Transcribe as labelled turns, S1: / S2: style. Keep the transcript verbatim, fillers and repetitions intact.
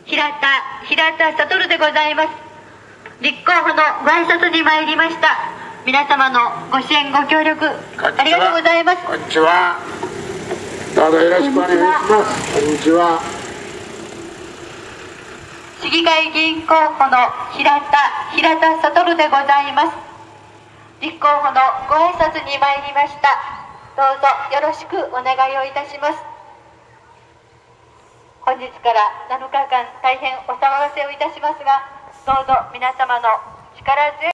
S1: 平田平田悟でございます。立候補のご挨拶に参りました。皆様のご支援ご協力ありがとうございます。
S2: こんにちは。どうぞよろしくお願いします。こんにちは。
S1: 市議会議員候補の平田平田悟でございます。立候補のご挨拶に参りました。どうぞよろしくお願いをいたします。本日からなのかかん大変お騒がせをいたしますが、どうぞ皆様の力強い